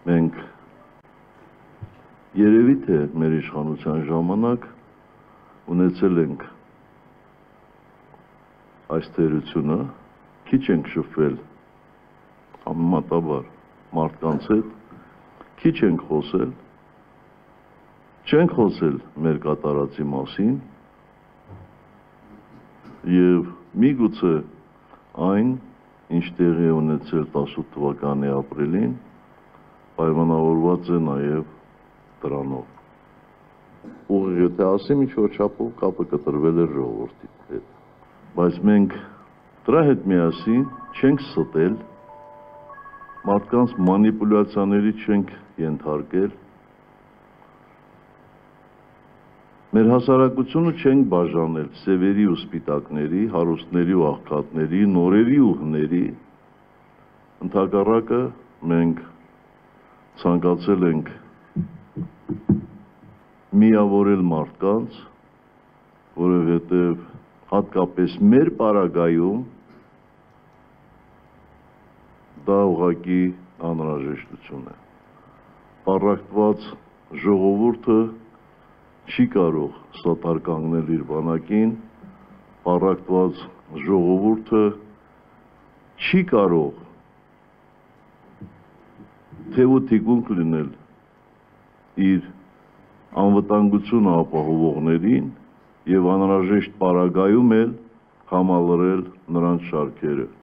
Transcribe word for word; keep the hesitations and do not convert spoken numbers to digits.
Մենք երևի թե մեր իշխանության ժամանակ ունեցել ենք այս թերությունը, քիչ ենք շփվել համեմատաբար մարդկանց հետ, քիչ ենք խոսել, չենք խոսել մեր կատարածի մասին եւ միգուցե այն, ինչ տեղի է ունեցել տասնութ թվականի ապրիլին, պայմանավորված է նաեւ դրանով։ Ուղիղ եթե ասեմ, ինչ որ չափով կապը կտրվել է ժողովրդի հետ, բայց մենք դրա հետ միասին չենք ստել, մարդկանց մանիպուլյացիաների չենք ենթարկել, մեր հասարակությունը չենք բաժանել սևերի ու սպիտակների, հարուստների ու աղքատների, նորերի ու հների, ընդհակառակը մենք ցանկացել ենք միավորել մարդկանց, որովհետև հատկապես մեր պարագայում դա ուղղակի անհրաժեշտություն է։ Պառակտված ժողովուրդը չի կարող սատար կանգնել իր բանակին, պառակտված ժողովուրդը չի կարող թև ու թիկունք լինել իր անվտանգությունը ապահովողներին եւ անհրաժեշտ պարագայում էլ համալրել նրանց շարքերը։